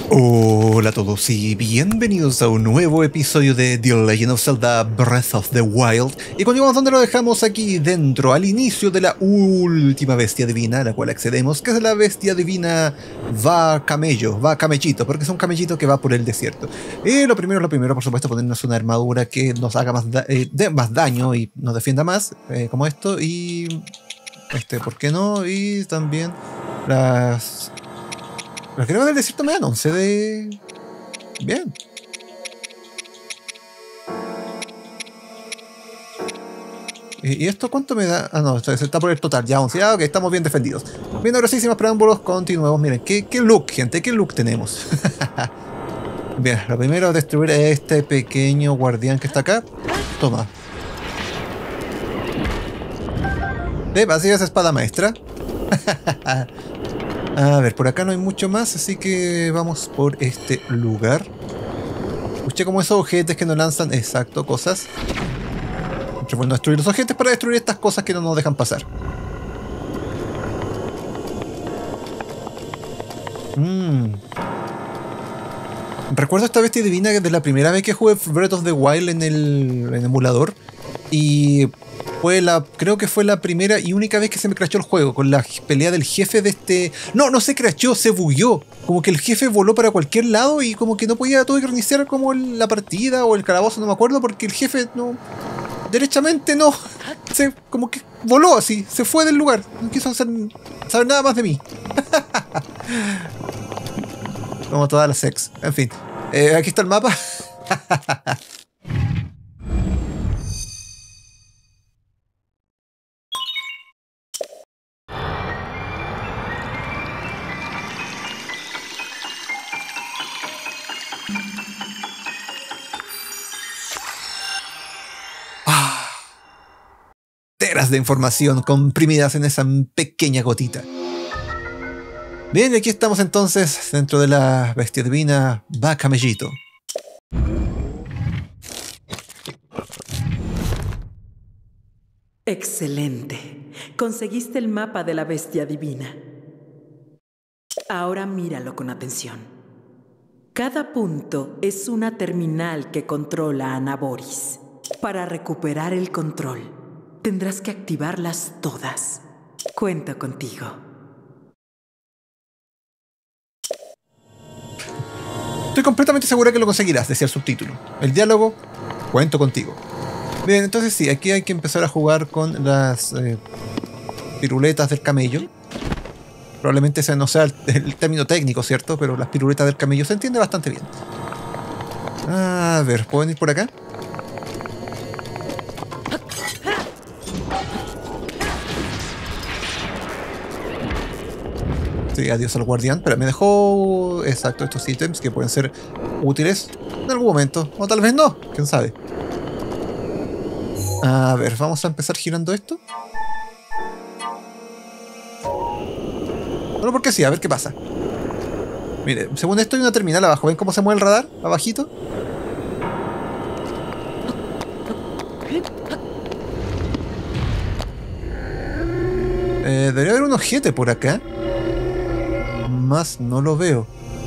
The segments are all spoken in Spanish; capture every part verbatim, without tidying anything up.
Hola a todos y bienvenidos a un nuevo episodio de The Legend of Zelda Breath of the Wild. Y continuamos donde lo dejamos, aquí dentro, al inicio de la última bestia divina a la cual accedemos, que es la bestia divina Va Camello, Va Camellito, porque es un camellito que va por el desierto. Y lo primero, lo primero, por supuesto, ponernos una armadura que nos haga más, da eh, de más daño y nos defienda más, eh, como esto, y... este, ¿por qué no? Y también las... Los que del desierto me dan once de... Bien. ¿Y esto cuánto me da? Ah, no, esto está por el total. Ya once. Ya, ok, estamos bien defendidos. Bien, grosísimas preámbulos, continuemos. Miren, ¿qué, qué look, gente? ¿Qué look tenemos? Bien, lo primero es destruir a este pequeño guardián que está acá. Toma. ¿Eh? Así es espada maestra. A ver, por acá no hay mucho más, así que vamos por este lugar. Escuché como esos ojetes que nos lanzan, exacto, cosas. Siempre bueno destruir los ojetes para destruir estas cosas que no nos dejan pasar. Mmm. Recuerdo esta bestia divina de la primera vez que jugué Breath of the Wild en el, en el emulador. Y... fue la, creo que fue la primera y única vez que se me crashó el juego, con la pelea del jefe de este... No, no se crashó, se bugueó. Como que el jefe voló para cualquier lado y como que no podía, tuve que reiniciar como la partida o el calabozo, no me acuerdo, porque el jefe no... derechamente no... Se, como que voló así, se fue del lugar. No quiso hacer, saber nada más de mí. Como todas las ex. En fin. Eh, aquí está el mapa. Teras de información comprimidas en esa pequeña gotita. Bien, y aquí estamos entonces dentro de la bestia divina Va Camellito. Excelente. Conseguiste el mapa de la bestia divina. Ahora míralo con atención. Cada punto es una terminal que controla a Naboris. Para recuperar el control, tendrás que activarlas todas. Cuento contigo. Estoy completamente segura que lo conseguirás, decía el subtítulo. El diálogo, cuento contigo. Bien, entonces sí, aquí hay que empezar a jugar con las eh, piruletas del camello. Probablemente ese no sea el, el término técnico, ¿cierto? Pero las piruletas del camello se entiende bastante bien. A ver, ¿pueden ir por acá? Sí, adiós al guardián, pero me dejó, exacto, estos ítems que pueden ser útiles en algún momento, o tal vez no, quién sabe. A ver, vamos a empezar girando esto. Solo porque sí, a ver qué pasa. Mire, según esto hay una terminal abajo, ¿ven cómo se mueve el radar? Abajito. Eh, debería haber un ojete por acá. Más no lo veo.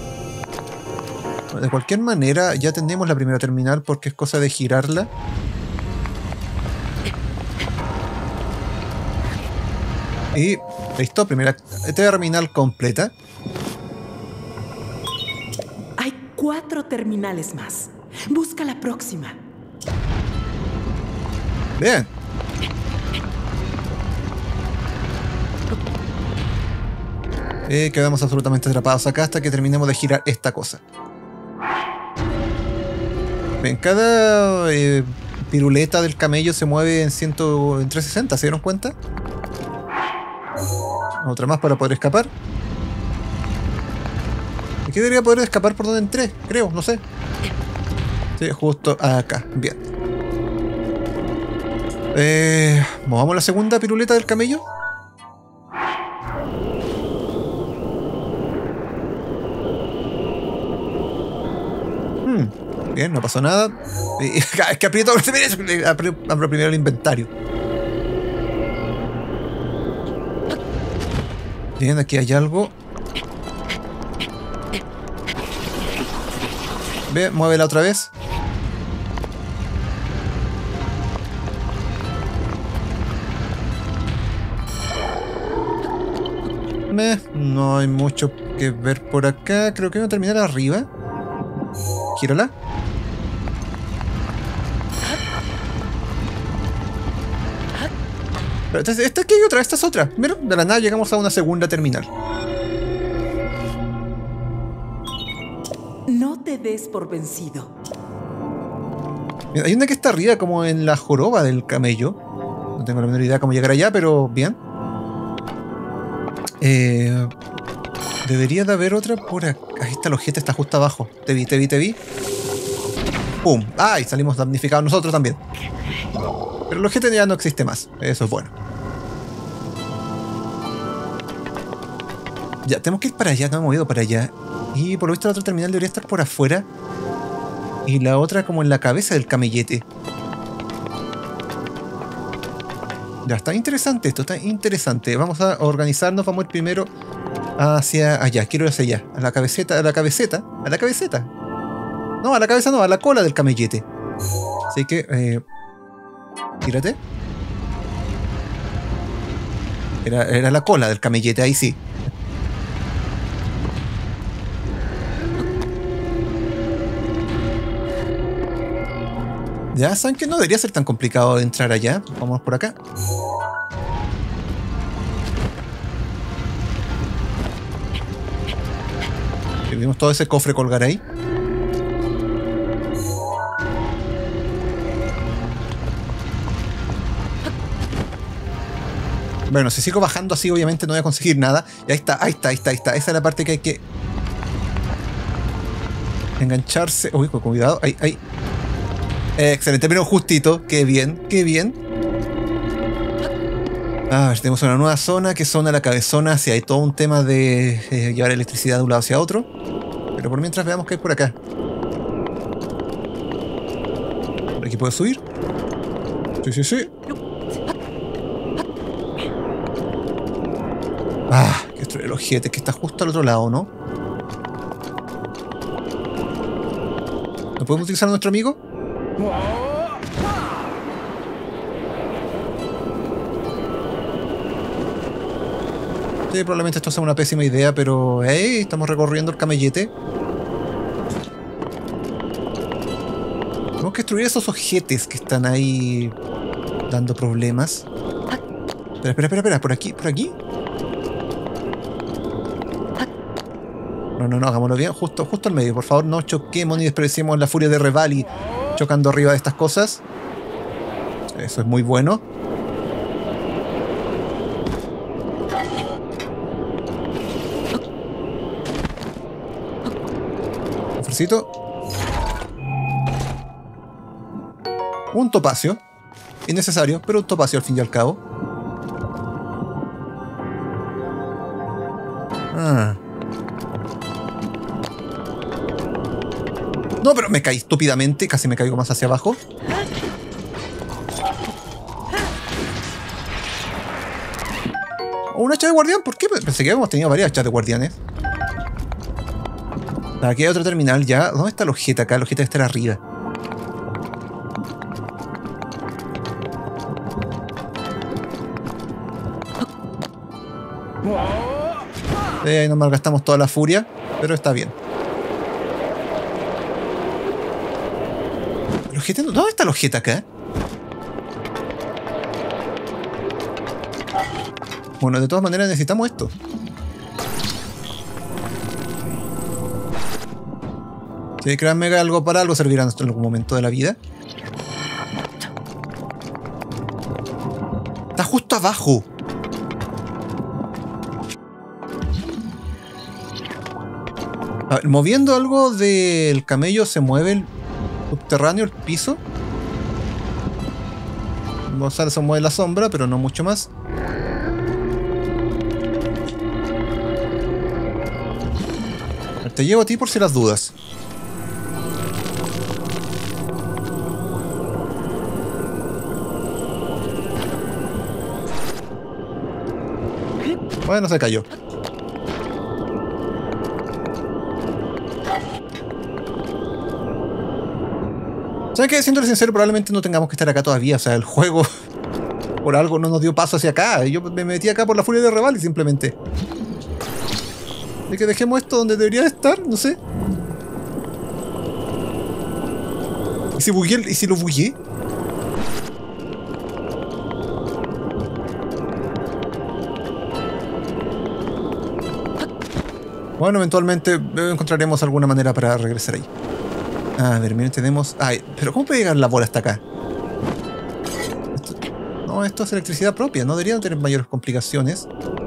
De cualquier manera, ya tenemos la primera terminal porque es cosa de girarla. Y listo, primera terminal completa. Hay cuatro terminales más. Busca la próxima. Bien. Eh, quedamos absolutamente atrapados acá hasta que terminemos de girar esta cosa. Bien, cada eh, piruleta del camello se mueve en, cien, en trescientos sesenta, ¿se dieron cuenta? Otra más para poder escapar. Aquí debería poder escapar por donde entré, creo, no sé. Sí, justo acá, bien. Eh, ¿Movamos la segunda piruleta del camello? Hmm, bien, no pasó nada. Es que aprieto, abro primero el inventario. Bien, aquí hay algo. Ve, muévela otra vez. Meh, no hay mucho que ver por acá. Creo que voy a terminar arriba. Gírala. Pero esta, esta aquí hay otra, esta es otra. Mira, de la nada llegamos a una segunda terminal. No te des por vencido. Mira, hay una que está arriba, como en la joroba del camello. No tengo la menor idea cómo llegar allá, pero bien. Eh, debería de haber otra por acá. Ahí está, el ojete está justo abajo. Te vi, te vi, te vi. ¡Pum! ¡Ay! Salimos damnificados nosotros también. Pero el ojete ya no existe más. Eso es bueno. Ya, tenemos que ir para allá. No me he movido para allá. Y por lo visto la otra terminal debería estar por afuera. Y la otra como en la cabeza del camellete. Ya, está interesante esto, está interesante. Vamos a organizarnos, vamos a ir primero hacia allá. Quiero ir hacia allá. A la cabeceta, a la cabeceta, a la cabeceta. No, a la cabeza no, a la cola del camellete. Así que, eh... tírate. Era, era la cola del camellete, ahí sí. Ya saben que no debería ser tan complicado de entrar allá. Vamos por acá. Vimos todo ese cofre colgar ahí. Bueno, si sigo bajando así, obviamente no voy a conseguir nada. Y ahí está, ahí está, ahí está, ahí está. Esa es la parte que hay que engancharse. Uy, con cuidado. Ahí, ahí. Eh, excelente, pero justito. Qué bien, qué bien. Ah, tenemos una nueva zona, que zona la cabezona. Si hay todo un tema de eh, llevar electricidad de un lado hacia otro. Pero por mientras veamos qué hay por acá. ¿Por aquí puedo subir? Sí, sí, sí. Ah, que destruir el ojete, que está justo al otro lado, ¿no? ¿No podemos utilizar a nuestro amigo? Sí, probablemente esto sea una pésima idea, pero... ¡Hey! Estamos recorriendo el camellete. Tenemos que destruir esos ojetes que están ahí dando problemas. Espera, espera, espera, espera. ¿Por aquí? ¿Por aquí? No, no, no, hagámoslo bien. Justo, justo al medio. Por favor, no choquemos ni despreciemos la furia de Revali chocando arriba de estas cosas. Eso es muy bueno. Cofrecito. Un topacio. Innecesario, pero un topacio al fin y al cabo. Ah. No, pero me caí estúpidamente. Casi me caigo más hacia abajo. ¿O un hacha de guardián? ¿Por qué? Pensé que habíamos tenido varias hachas de guardianes. Aquí hay otro terminal ya. ¿Dónde está el ojete acá? El ojete debe estar arriba. Eh, ahí nos malgastamos toda la furia. Pero está bien. ¿El ojete? ¿Dónde está el ojete acá? Bueno, de todas maneras necesitamos esto. Si créanme que algo para algo servirá en algún momento de la vida. Está justo abajo. A ver, moviendo algo del camello se mueve el subterráneo, el piso. Vamos a ver, se mueve la sombra, pero no mucho más. Te llevo a ti por si las dudas. Bueno, se cayó. ¿Sabes qué? Siendo sincero, probablemente no tengamos que estar acá todavía. O sea, el juego por algo no nos dio paso hacia acá. Yo me metí acá por la furia de Revali simplemente. De que dejemos esto donde debería estar, no sé. ¿Y si bugué? ¿Y si lo bugué? Bueno, eventualmente encontraremos alguna manera para regresar ahí. A ver, miren, tenemos... Ay, pero ¿cómo puede llegar la bola hasta acá? Esto... No, esto es electricidad propia. No deberían tener mayores complicaciones.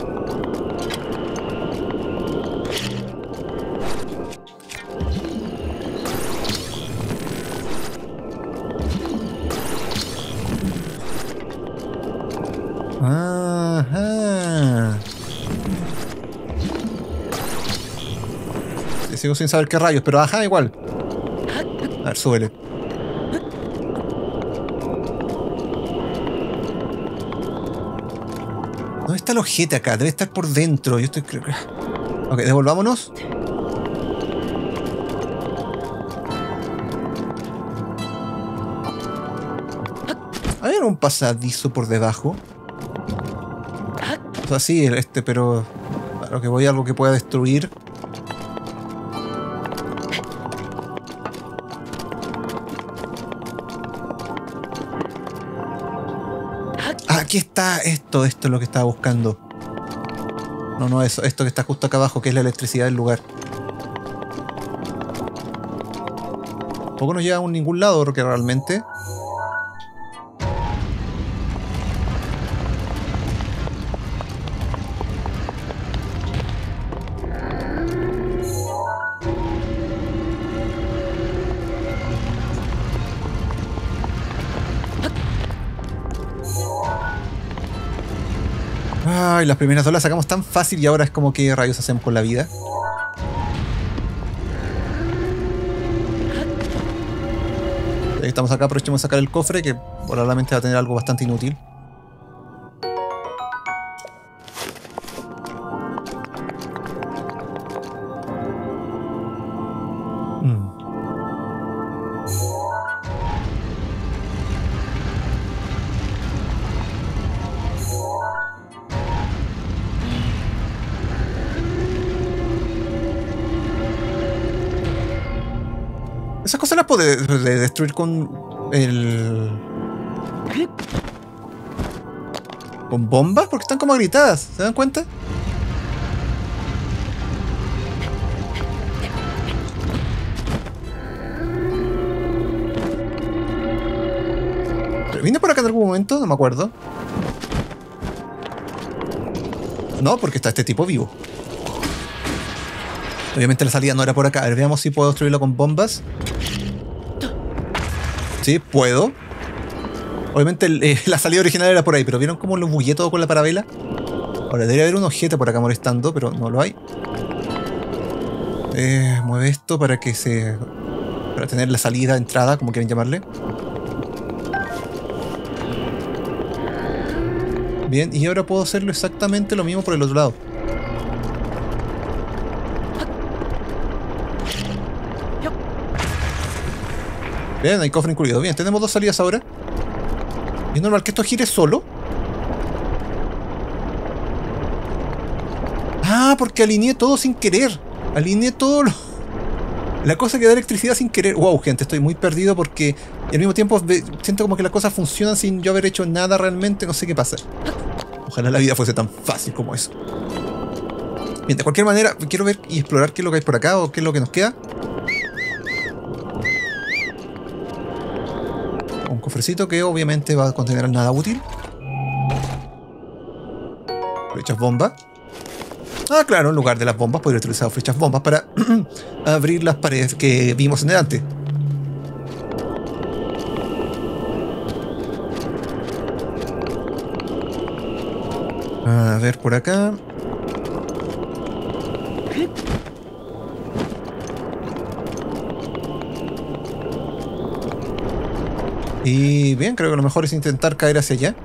Ajá. Sigo sin saber qué rayos, pero ajá, igual. A ver, súbele. ¿Dónde está el ojete acá? Debe estar por dentro. Yo estoy... Ok, devolvámonos. Hay un pasadizo por debajo. O sea, sí, este, pero... A lo que voy, algo que pueda destruir. Aquí está esto, esto es lo que estaba buscando. No, no, eso, esto que está justo acá abajo, que es la electricidad del lugar. Tampoco nos lleva a ningún lado, porque realmente... Ay, las primeras dos las sacamos tan fácil y ahora es como que rayos hacemos con la vida. Estamos acá, aprovechemos de sacar el cofre, que probablemente va a tener algo bastante inútil. Mm. Esas cosas las puedo de de destruir con el... ¿Con bombas? Porque están como gritadas, ¿se dan cuenta? ¿Pero vine por acá en algún momento? No me acuerdo. No, porque está este tipo vivo. Obviamente la salida no era por acá. A ver, veamos si puedo destruirlo con bombas. Sí, puedo. Obviamente el, eh, la salida original era por ahí, pero ¿vieron cómo lo bugué todo con la parabela? Ahora, debería haber un ojete por acá molestando, pero no lo hay. Eh, mueve esto para que se... para tener la salida, entrada, como quieren llamarle. Bien, y ahora puedo hacerlo exactamente lo mismo por el otro lado. Bien, hay cofre incluido. Bien, tenemos dos salidas ahora. ¿Es normal que esto gire solo? Ah, porque alineé todo sin querer. Alineé todo lo... La cosa que da electricidad sin querer. Wow, gente, estoy muy perdido porque al mismo tiempo siento como que las cosas funcionan sin yo haber hecho nada realmente. No sé qué pasa. Ojalá la vida fuese tan fácil como eso. Bien, de cualquier manera, quiero ver y explorar qué es lo que hay por acá o qué es lo que nos queda. Un cofrecito que obviamente va a contener nada útil. Flechas bomba. Ah, claro, en lugar de las bombas podría utilizar flechas bombas para abrir las paredes que vimos en delante. A ver por acá. Y bien, creo que lo mejor es intentar caer hacia allá.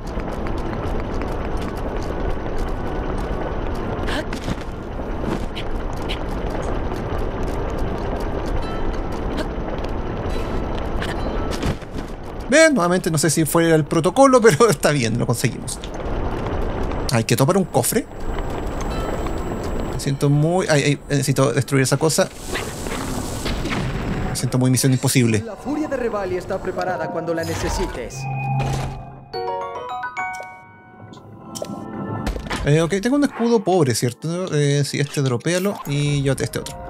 Bien, nuevamente no sé si fue el protocolo, pero está bien, lo conseguimos. Hay que topar un cofre. Me siento muy... Ay, ay, necesito destruir esa cosa. Me siento muy misión imposible. La furia de Revali está preparada cuando la necesites. Eh, ok, tengo un escudo pobre, ¿cierto? Eh, sí, este dropéalo y yo te este otro.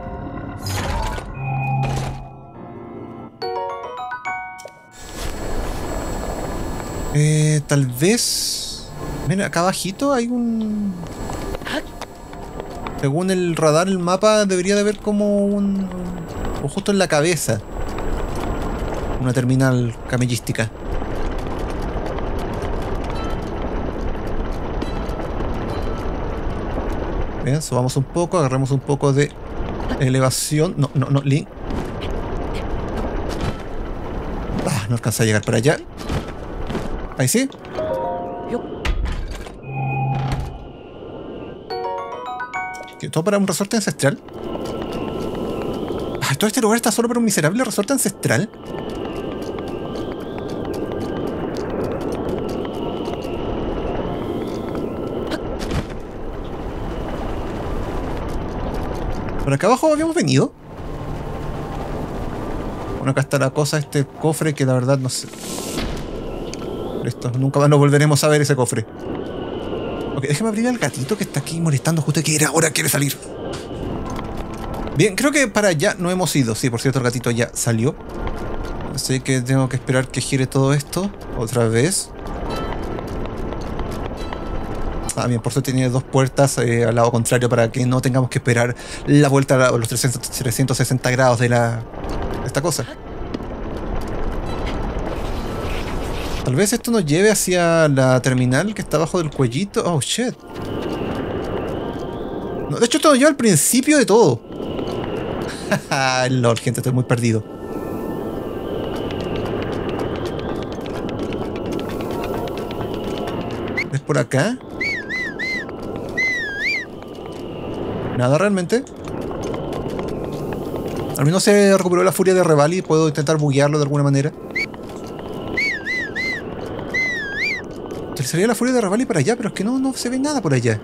Eh, tal vez... Mira, acá abajito hay un... Según el radar, el mapa debería de haber como un... O justo en la cabeza. Una terminal camellística. Bien, subamos un poco, agarramos un poco de elevación. No, no, no, Link. Ah, no alcanza a llegar para allá. Ahí sí. ¿Qué, todo para un resorte ancestral? Ah, todo este lugar está solo para un miserable resorte ancestral. ¿Por acá abajo habíamos venido? Bueno, acá está la cosa, este cofre que la verdad no sé. Esto, nunca más nos volveremos a ver ese cofre. Ok, déjame abrir al gatito que está aquí molestando justo que era ahora quiere salir. Bien, creo que para allá no hemos ido. Sí, por cierto, el gatito ya salió. Así que tengo que esperar que gire todo esto otra vez. Ah, bien, por suerte tiene dos puertas eh, al lado contrario para que no tengamos que esperar la vuelta a los trescientos sesenta grados de, la, de esta cosa. Tal vez esto nos lleve hacia la terminal que está abajo del cuellito. Oh, shit. No, de hecho, esto nos lleva al principio de todo. Lol, gente, estoy muy perdido. ¿Es por acá? Nada realmente. Al menos se recuperó la furia de Revali y puedo intentar buguearlo de alguna manera. Sería la furia de Revali para allá, pero es que no, no se ve nada por allá.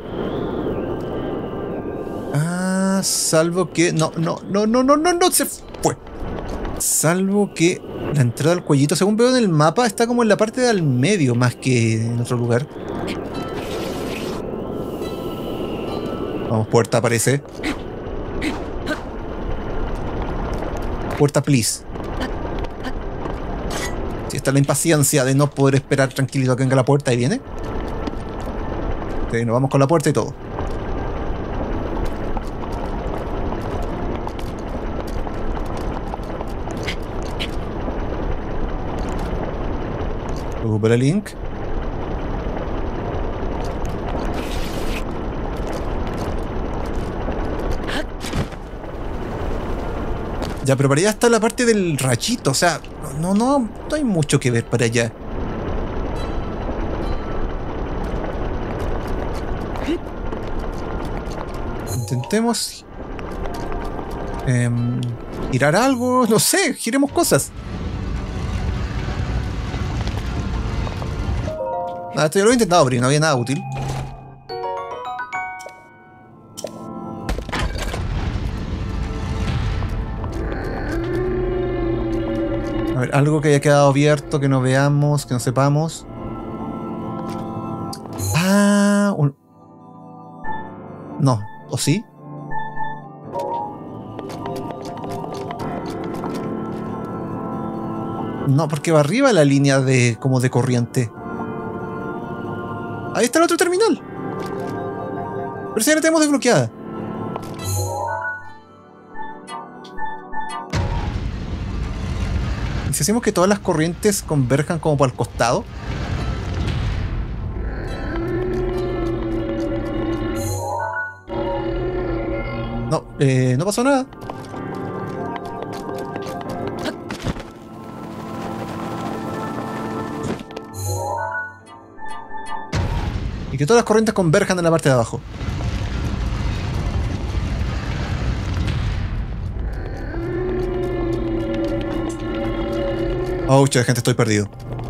Ah, salvo que... No, no, no, no, no, no, no, se fue. Salvo que la entrada al cuellito, según veo en el mapa, está como en la parte del medio más que en otro lugar. Vamos, puerta aparece. Puerta, please. Si está la impaciencia de no poder esperar tranquilito a que venga la puerta y viene. Ok, nos vamos con la puerta y todo. Recupera el Link. Ya, pero para allá está la parte del rayito, o sea, no, no, no hay mucho que ver para allá. Intentemos eh, girar algo, no sé, giremos cosas. Ah, esto ya lo he intentado abrir, no había nada útil. A ver, algo que haya quedado abierto, que no veamos, que no sepamos. Ah, un... No, ¿o sí? No, porque va arriba la línea de como de corriente. Ahí está el otro terminal. Pero si ya la tenemos desbloqueada. Si hacemos que todas las corrientes converjan como para el costado. No, eh, no pasó nada. Y que todas las corrientes converjan en la parte de abajo. Oh, che, gente, estoy perdido.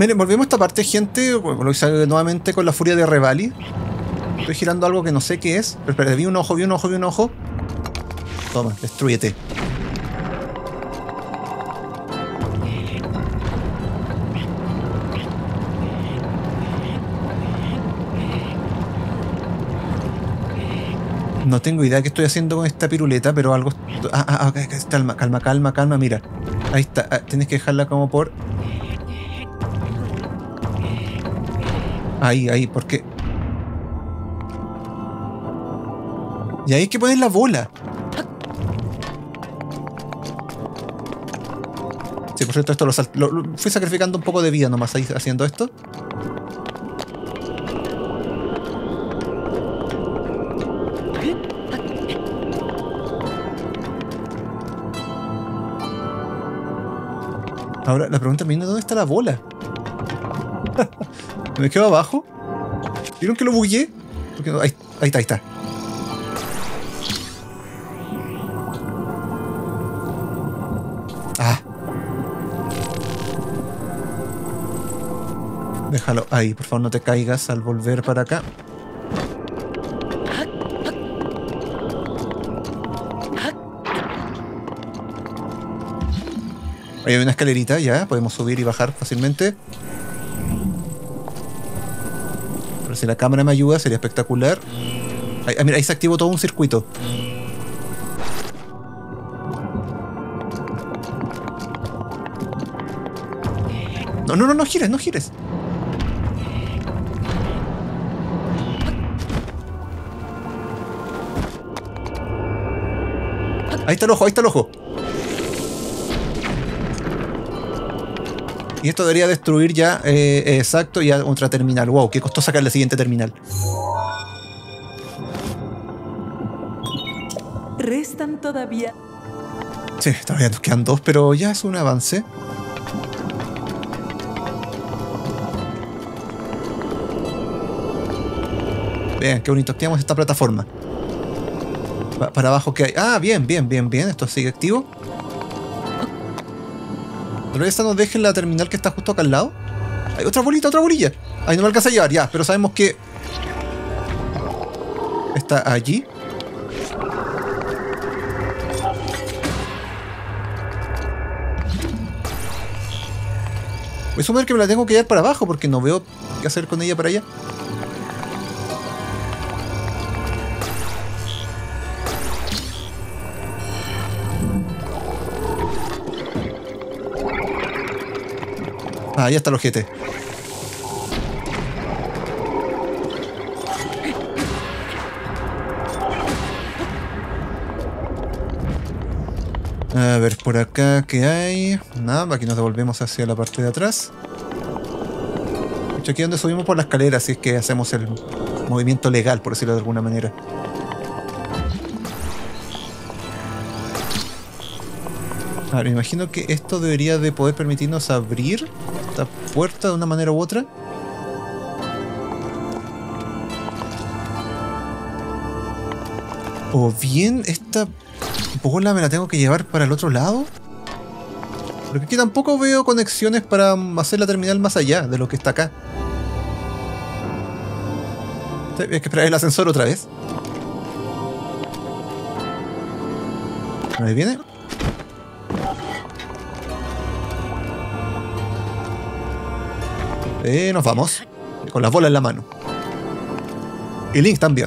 Miren, volvemos a esta parte, gente. Lo hice nuevamente con la furia de Revali. Estoy girando algo que no sé qué es. Pero espera, vi un ojo, vi un ojo, vi un ojo. Toma, destrúyete. No tengo idea de qué estoy haciendo con esta piruleta, pero algo... Ah, ah, ah, calma, calma, calma, calma, mira. Ahí está, ah, tienes que dejarla como por... Ahí, ahí, porque... Y ahí hay que poner la bola. Sí, por cierto, esto lo, lo, lo fui sacrificando un poco de vida nomás ahí haciendo esto. Ahora, la pregunta viene, ¿dónde está la bola? ¿Me quedo abajo? ¿Vieron que lo bugué? Porque no, ahí, ahí está, ahí está. Ah. Déjalo ahí, por favor, no te caigas al volver para acá. Ahí hay una escalerita, ya, podemos subir y bajar fácilmente. Pero si la cámara me ayuda, sería espectacular. Ahí, mira, ahí se activó todo un circuito. No, no, no, no gires, no gires. Ahí está el ojo, ahí está el ojo. Y esto debería destruir ya, eh, exacto, ya otra terminal. Wow, qué costó sacar la siguiente terminal. Restan todavía... Sí, todavía nos quedan dos, pero ya es un avance. Vean, qué bonito. Activamos esta plataforma. Pa- para abajo que hay... Ah, bien, bien, bien, bien. Esto sigue activo. Pero esta nos deja en la terminal que está justo acá al lado. Hay otra bolita, otra bolilla. Ahí no me alcanza a llevar, ya. Pero sabemos que... está allí. Voy a suponer que me la tengo que llevar para abajo porque no veo qué hacer con ella para allá. Ah, ya está el ojete. A ver, por acá, ¿qué hay? Nada, aquí nos devolvemos hacia la parte de atrás. De hecho, aquí es donde subimos por la escalera, así es que hacemos el movimiento legal, por decirlo de alguna manera. A ver, me imagino que esto debería de poder permitirnos abrir esta puerta de una manera u otra. O bien esta bola me la tengo que llevar para el otro lado. Porque aquí tampoco veo conexiones para hacer la terminal más allá de lo que está acá. Hay que esperar el ascensor otra vez. Ahí viene. Eh, nos vamos. Con las bolas en la mano. Y Link también.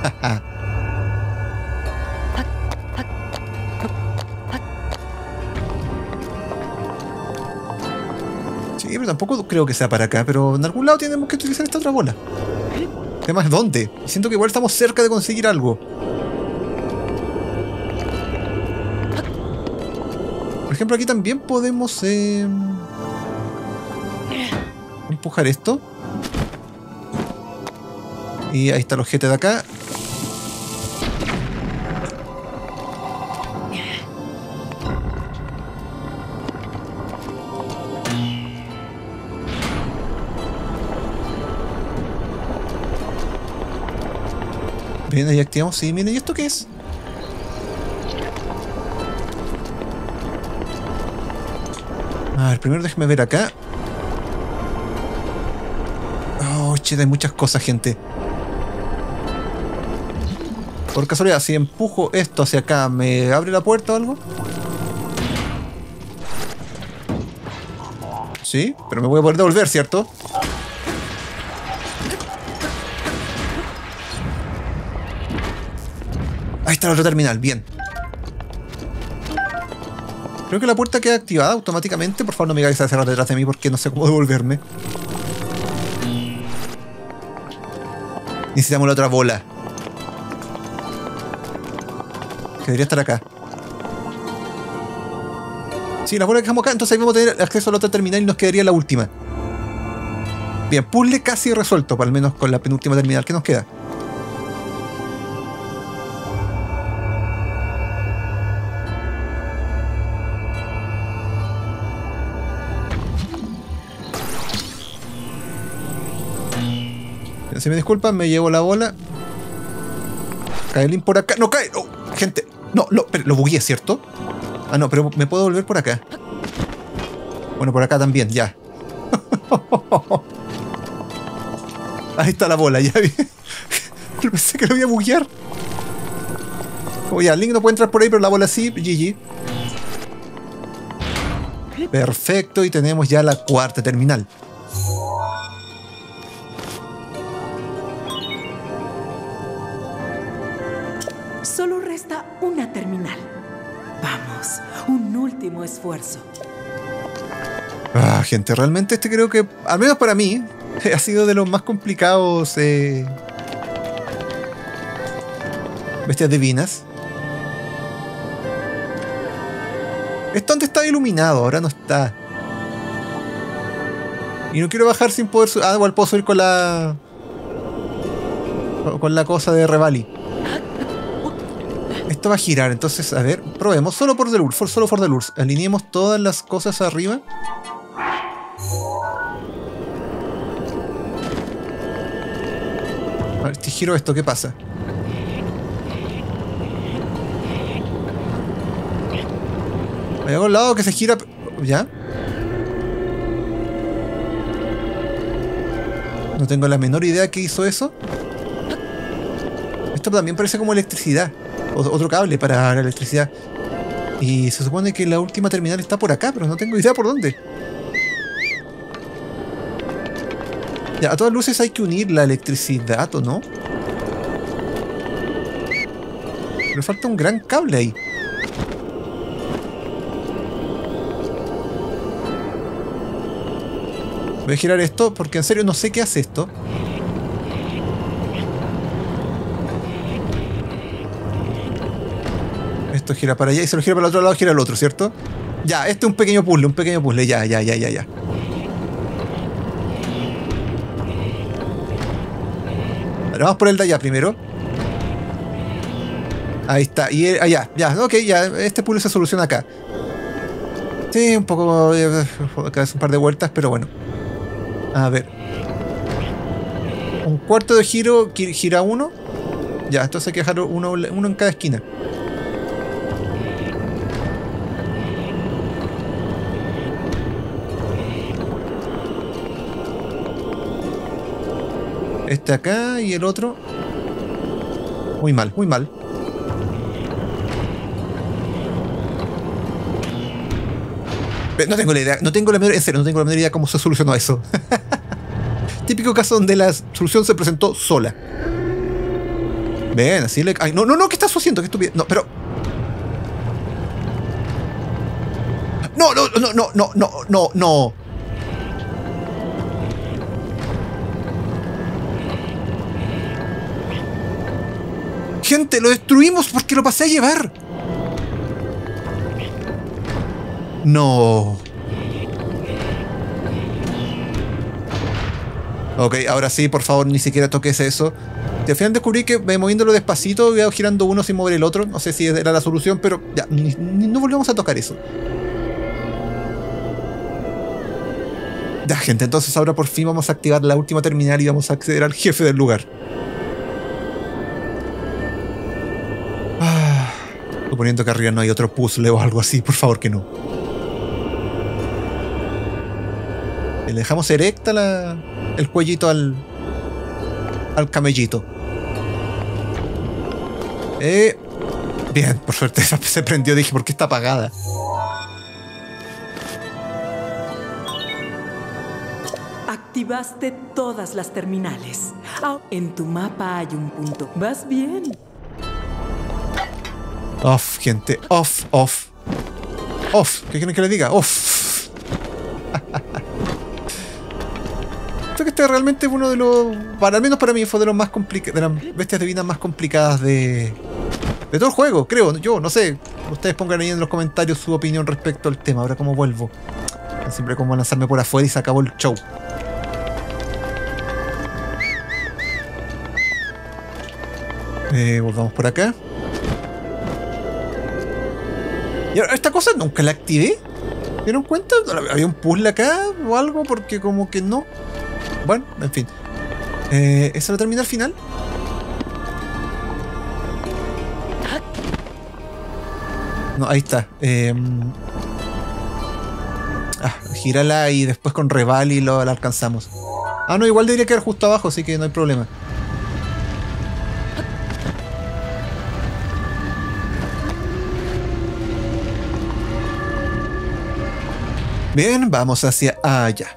Sí, pero tampoco creo que sea para acá. Pero en algún lado tenemos que utilizar esta otra bola. Además, ¿dónde? Siento que igual estamos cerca de conseguir algo. Por ejemplo, aquí también podemos... Eh... empujar esto. Y ahí está el ojete de acá. Bien, ahí activamos. Sí, miren, ¿y esto qué es? A ver, primero déjeme ver acá. Che, hay muchas cosas, gente. Por casualidad, si empujo esto hacia acá, ¿me abre la puerta o algo? Sí, pero me voy a poder devolver, ¿cierto? Ahí está el otro terminal, bien. Creo que la puerta queda activada automáticamente. Por favor, no me hagáis a cerrar detrás de mí porque no sé cómo devolverme. Necesitamos la otra bola. Que debería estar acá. Sí, la bola que dejamos acá. Entonces ahí vamos a tener acceso a la otra terminal y nos quedaría la última. Bien, puzzle casi resuelto. Al menos con la penúltima terminal que nos queda. Si me disculpan, me llevo la bola. Kaelin por acá. ¡No cae! Oh, gente, no, lo, pero, lo bugueé, ¿cierto? Ah, no, pero me puedo volver por acá. Bueno, por acá también, ya. Ahí está la bola, ya vi. Pensé que lo voy a buguear. Oh, ya, Link no puede entrar por ahí, pero la bola sí. G G. Perfecto, y tenemos ya la cuarta terminal. Solo resta una terminal. Vamos, un último esfuerzo. Ah, gente, realmente este creo que, al menos para mí, ha sido de los más complicados eh, bestias divinas. Esto antes estaba iluminado, ahora no está. Y no quiero bajar sin poder subir. Ah, igual puedo subir con la... Con la cosa de Revali. Esto va a girar, entonces, a ver, probemos. Solo por Delurs, solo por Delurs. Alineemos todas las cosas arriba. A ver, si giro esto, ¿qué pasa? Hay algún lado que se gira... ¿Ya? No tengo la menor idea que hizo eso. Esto también parece como electricidad. Otro cable para la electricidad. Y se supone que la última terminal está por acá, pero no tengo idea por dónde. Ya, a todas luces hay que unir la electricidad, ¿o no? Pero falta un gran cable ahí. Voy a girar esto porque en serio no sé qué hace esto. Esto gira para allá y se lo gira para el otro lado, gira al otro, ¿cierto? Ya, este es un pequeño puzzle, un pequeño puzzle. Ya, ya, ya, ya, ya. Ahora vamos por el de allá primero. Ahí está. Y el, allá, ya, ok, ya. Este puzzle se soluciona acá. Sí, un poco... Eh, cada vez un par de vueltas, pero bueno. A ver. Un cuarto de giro, gira uno. Ya, entonces hay que dejar uno, uno en cada esquina. Este acá y el otro. Muy mal, muy mal. No tengo la idea, no tengo la menor, en serio, no tengo la menor idea cómo se solucionó eso. Típico caso donde la solución se presentó sola. Ven, así le... Ay, no, no, no, ¿qué estás haciendo? ¿Qué estupidez? No, pero... No, no, no, no, no, no, no, no. Gente, lo destruimos porque lo pasé a llevar. No. Ok, ahora sí, por favor, ni siquiera toques eso. Y al final descubrí que moviéndolo despacito iba girando uno sin mover el otro. No sé si era la solución, pero ya, ni, ni, no volvemos a tocar eso. Ya, gente, entonces ahora por fin vamos a activar la última terminal y vamos a acceder al jefe del lugar. Ah, suponiendo que arriba no hay otro puzzle o algo así, por favor que no. Le dejamos erecta la, el cuellito al, al camellito. Eh, bien, por suerte se prendió. Dije, ¿por qué está apagada? Activaste todas las terminales. Ah, en tu mapa hay un punto. ¿Vas bien? Off, gente. Off, off. Off. ¿Qué quieren que le diga? Off. Creo que este realmente es uno de los... Para, al menos para mí fue de los más complicados... De las bestias divinas más complicadas de... De todo el juego, creo. Yo, no sé. Ustedes pongan ahí en los comentarios su opinión respecto al tema. Ahora cómo vuelvo. Siempre como lanzarme por afuera y se acabó el show. Eh, volvamos por acá. Y ahora, esta cosa nunca la activé. ¿Se dieron cuenta? ¿Había un puzzle acá o algo? Porque como que no. Bueno, en fin. Eh, ¿Esa la termina al final? No, ahí está. Eh, ah, gírala y después con Revali lo la alcanzamos. Ah, no, igual debería quedar justo abajo, así que no hay problema. Bien, vamos hacia allá.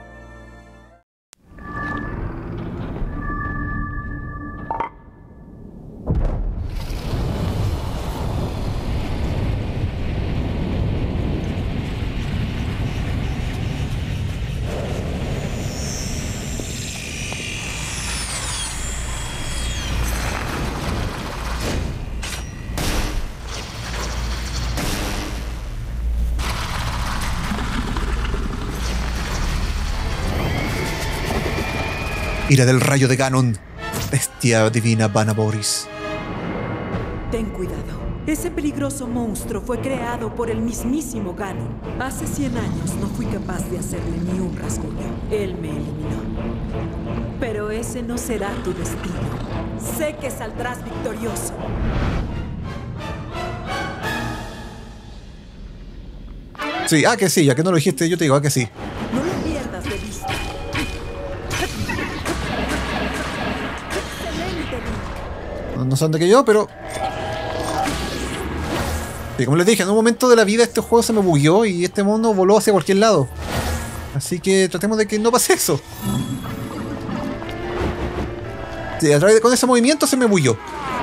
Ira del rayo de Ganon, bestia divina Vanaboris. Ten cuidado. Ese peligroso monstruo fue creado por el mismísimo Ganon. Hace cien años no fui capaz de hacerle ni un rasguño. Él me eliminó. Pero ese no será tu destino. Sé que saldrás victorioso. Sí, ah que sí, ya que no lo dijiste yo te digo, ah que sí. No lo pierdas de vista. No, no sé dónde que yo, pero... Sí, como les dije, en un momento de la vida este juego se me bugueó y este mono voló hacia cualquier lado. Así que tratemos de que no pase eso. Sí, a través de, con ese movimiento se me bugueó.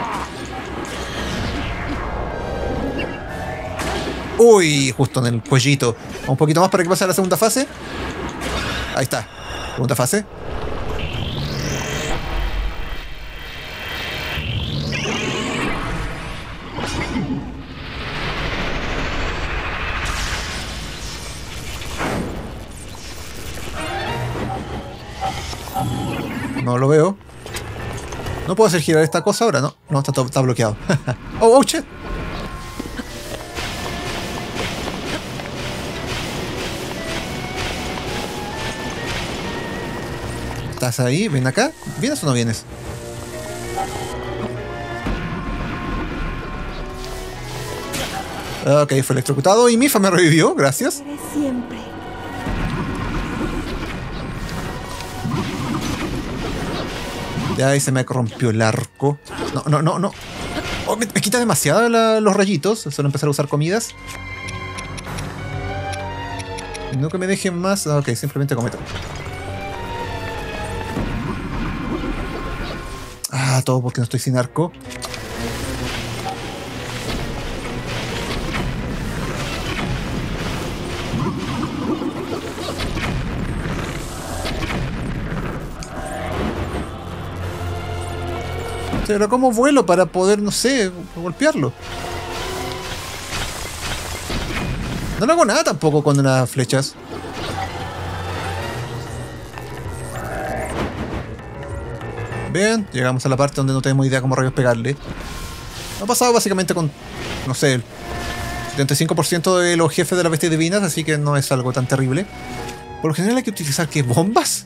Uy, justo en el cuellito. Un poquito más para que pase a la segunda fase. Ahí está. Segunda fase. No lo veo. No puedo hacer girar esta cosa ahora, ¿no? No, está, está bloqueado. oh, oh, shit. ¿Estás ahí? ¿Ven acá? ¿Vienes o no vienes? Ok, fue electrocutado y Mifa me revivió, gracias. Siempre. Ya ahí se me rompió el arco. No, no, no, no. Oh, me, me quita demasiado la, los rayitos. Suelo empezar a usar comidas. No que me dejen más. Ok, simplemente cometo. Ah, todo porque no estoy sin arco. Pero ¿cómo vuelo para poder, no sé, golpearlo? No le hago nada tampoco con las flechas. Bien, llegamos a la parte donde no tenemos idea cómo rayos pegarle. Ha pasado básicamente con, no sé, el setenta y cinco por ciento de los jefes de las bestias divinas, así que no es algo tan terrible. Por lo general hay que utilizar, ¿qué? ¿Bombas?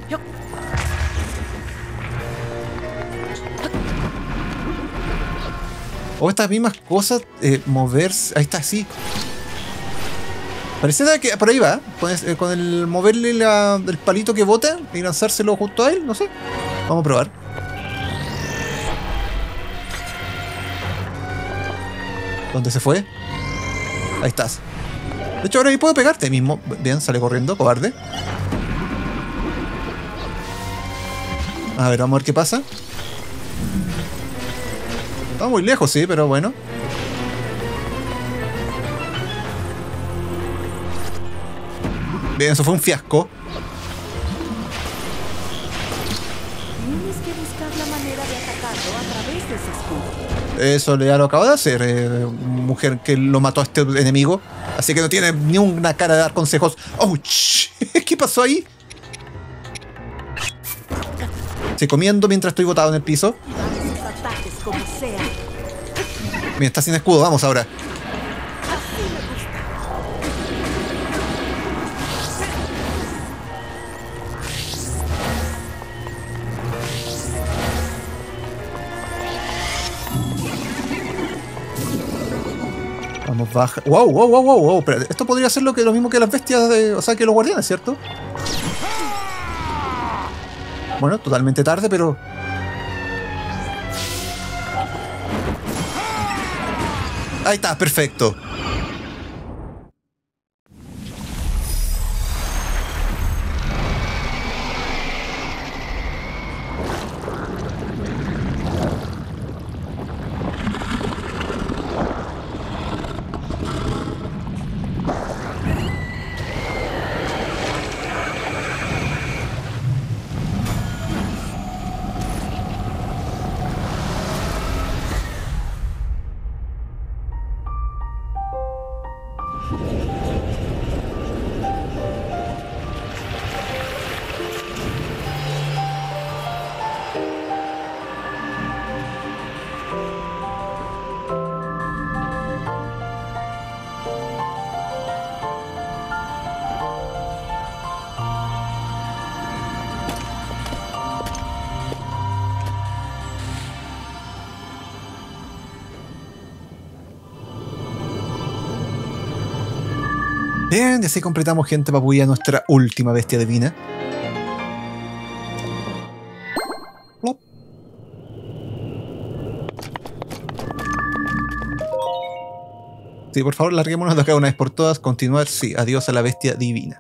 O estas mismas cosas, eh, moverse... Ahí está, sí. Parece que por ahí va. Con, eh, con el moverle la, el palito que bota y lanzárselo justo a él, no sé. Vamos a probar. ¿Dónde se fue? Ahí estás. De hecho, ahora ahí puedo pegarte mismo. Bien, sale corriendo, cobarde. A ver, vamos a ver qué pasa. Está muy lejos, sí, pero bueno. Bien, eso fue un fiasco. Tienes que buscar la manera de atacarlo a través de ese escudo. Eso ya lo acabo de hacer. Eh, mujer que lo mató a este enemigo. Así que no tiene ni una cara de dar consejos. ¡Ouch! ¿Qué pasó ahí? Estoy comiendo mientras estoy botado en el piso. Sus ataques como sea. Mira, está sin escudo. Vamos ahora. Vamos, baja. ¡Wow, wow, wow, wow! wow. Pero esto podría ser lo, que, lo mismo que las bestias, de, o sea, que los guardianes, ¿cierto? Bueno, totalmente tarde, pero... Ahí está, perfecto. Bien, y así completamos, gente papulla, nuestra última bestia divina. Plop. Sí, por favor, larguémonos de acá una vez por todas. Continuar, sí. Adiós a la bestia divina.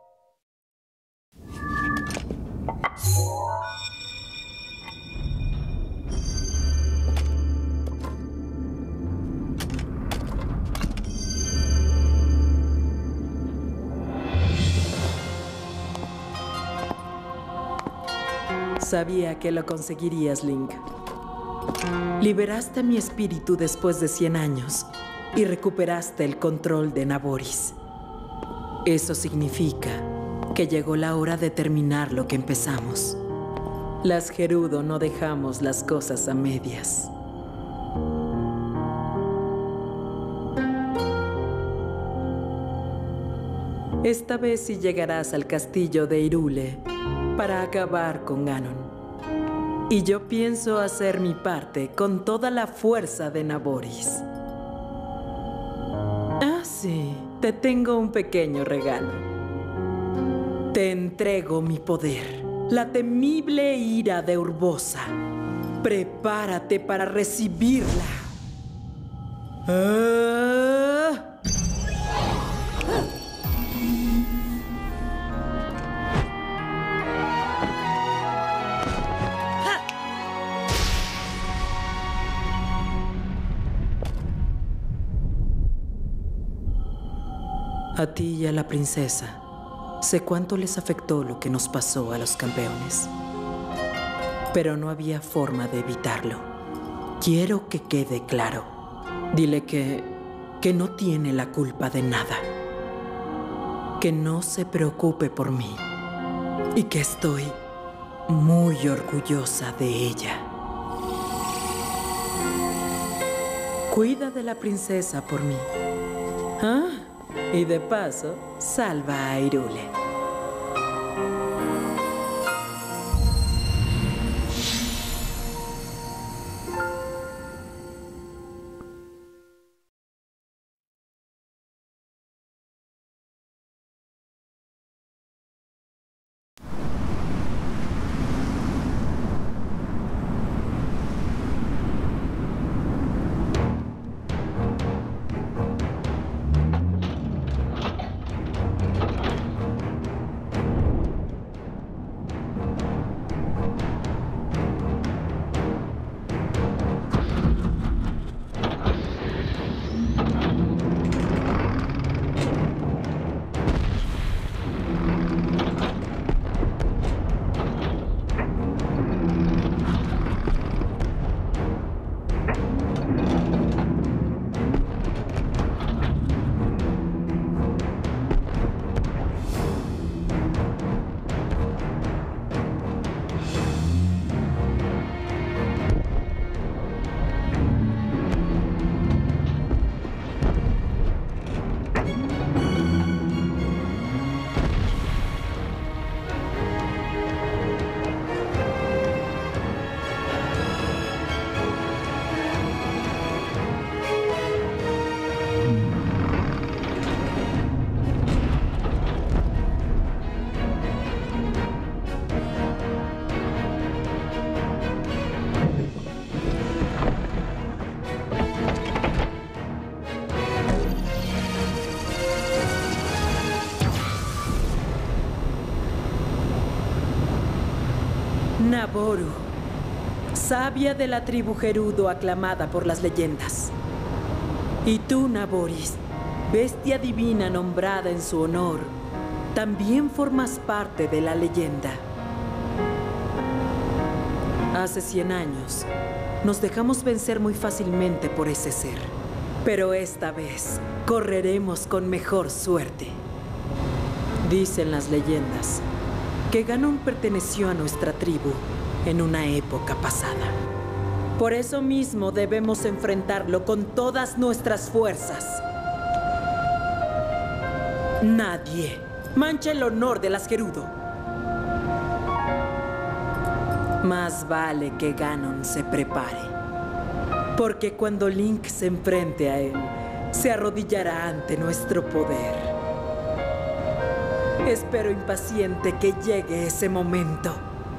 Sabía que lo conseguirías, Link. Liberaste mi espíritu después de cien años y recuperaste el control de Naboris. Eso significa que llegó la hora de terminar lo que empezamos. Las Gerudo no dejamos las cosas a medias. Esta vez sí llegarás al castillo de Hyrule para acabar con Ganon. Y yo pienso hacer mi parte con toda la fuerza de Naboris. Ah, sí, te tengo un pequeño regalo. Te entrego mi poder, la temible ira de Urbosa. Prepárate para recibirla. Ah. A ti y a la princesa, sé cuánto les afectó lo que nos pasó a los campeones. Pero no había forma de evitarlo. Quiero que quede claro. Dile que, que no tiene la culpa de nada. Que no se preocupe por mí. Y que estoy muy orgullosa de ella. Cuida de la princesa por mí. ¿Ah? Y de paso, salva a Hyrule. Naboru, sabia de la tribu Gerudo aclamada por las leyendas. Y tú, Naboris, bestia divina nombrada en su honor, también formas parte de la leyenda. Hace cien años, nos dejamos vencer muy fácilmente por ese ser. Pero esta vez, correremos con mejor suerte. Dicen las leyendas que Ganon perteneció a nuestra tribu en una época pasada. Por eso mismo debemos enfrentarlo con todas nuestras fuerzas. Nadie mancha el honor de las Gerudo. Más vale que Ganon se prepare, porque cuando Link se enfrente a él, se arrodillará ante nuestro poder. Espero impaciente que llegue ese momento.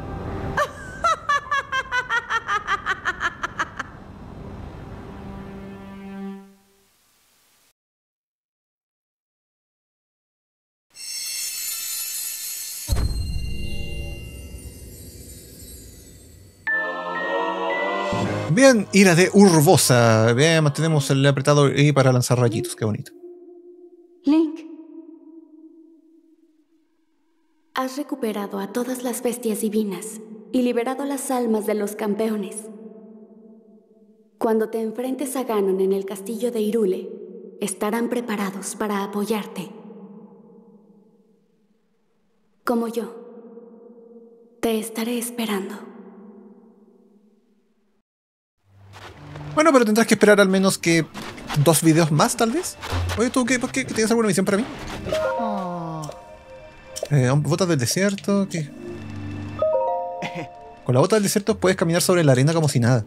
Bien, ira de Urbosa. Bien, mantenemos el apretado I para lanzar rayitos. Qué bonito. Link. Has recuperado a todas las bestias divinas y liberado las almas de los campeones. Cuando te enfrentes a Ganon en el castillo de Hyrule, estarán preparados para apoyarte. Como yo, te estaré esperando. Bueno, pero tendrás que esperar al menos que dos videos más, tal vez. Oye, ¿tú qué? ¿Por qué? ¿Tienes alguna misión para mí? Oh. Eh, botas del desierto. ¿Qué? Con la bota del desierto puedes caminar sobre la arena como si nada.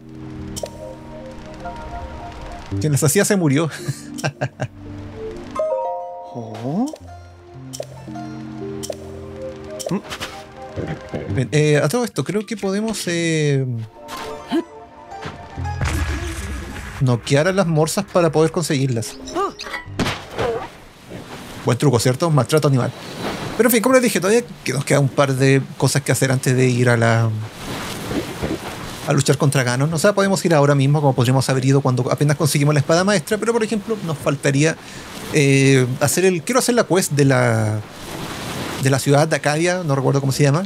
Quien las hacía se murió. oh. Bien, eh, a todo esto, creo que podemos eh, noquear a las morsas para poder conseguirlas. Buen truco, ¿cierto? Maltrato animal. Pero en fin, como les dije, todavía nos queda un par de cosas que hacer antes de ir a la... a luchar contra Ganon. O sea, podemos ir ahora mismo, como podríamos haber ido cuando apenas conseguimos la espada maestra, pero por ejemplo, nos faltaría eh, hacer el... Quiero hacer la quest de la... de la ciudad de Acadia, no recuerdo cómo se llama.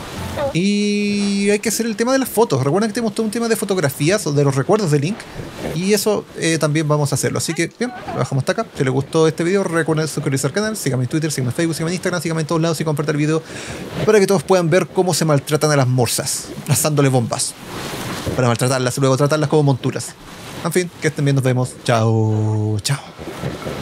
Y hay que hacer el tema de las fotos. Recuerden que tenemos todo un tema de fotografías o de los recuerdos de Link. Y eso eh, también vamos a hacerlo. Así que, bien, lo dejamos hasta acá. Si les gustó este video, recuerden suscribirse al canal. Síganme en Twitter, síganme en Facebook, síganme en Instagram, síganme en todos lados y compartan el video para que todos puedan ver cómo se maltratan a las morsas, lanzándole bombas para maltratarlas y luego tratarlas como monturas. En fin, que estén bien, nos vemos. Chao, chao.